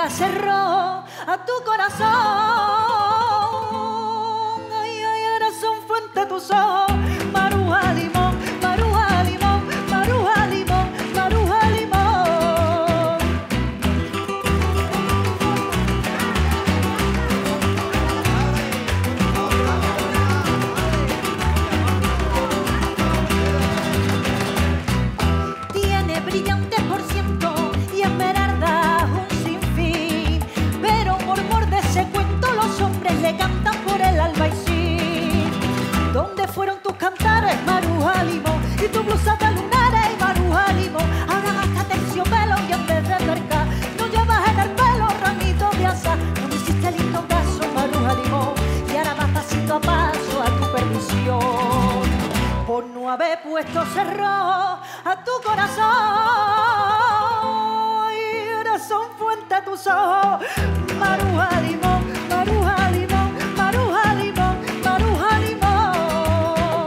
nunca cerró a tu corazón. Ay, ay, ahora son fuente tus ojos. Maruja limón, maruja limón, maruja limón, maruja limón. Tiene brillante por ciento y esmeralda un sinfín, pero por mor de ese cuento los hombres le cantan por el albaicín. ¿Dónde fueron tus cantares, Maruja limón? Y tu blusa de lunares, Maruja limón. Ahora gasta terciopelo y en vez de cerca no llevas en el pelo ramito de asa. No me hiciste lindo caso, Maruja limón, y ahora vas pasito a paso a tu perdición por no haber puesto cerro a tu corazón. Y ahora son fuente tus ojos. Maruja limón, maruja limón, maruja limón, maruja limón.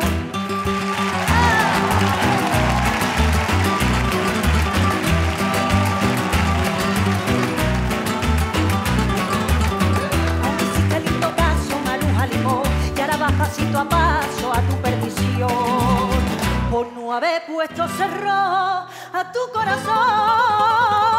No me hiciste lindo caso, Maruja limón, y ahora vas pasito a paso a tu perdición por no haber puesto cerro a tu corazón.